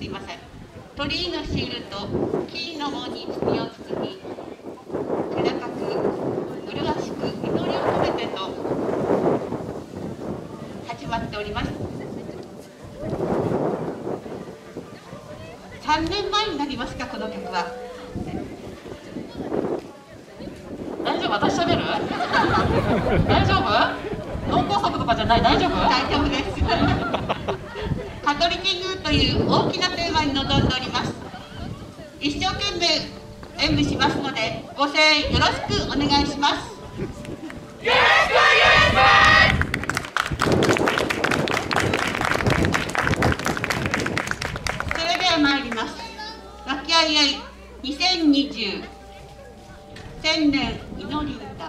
いません。鳥居のシールと木の門に包みを包み、気高く麗しく祈りを込めてと始まっております。3年前になりますか、この曲は。大丈夫？私喋る？大丈夫？脳梗塞とかじゃない？大丈夫？大丈夫です。カトリキングという大きなテーマに臨んでおります。一生懸命演舞しますので、ご声援よろしくお願いします。よろしくお願いします。それでは参ります。和気あいあい2020千年祈り歌。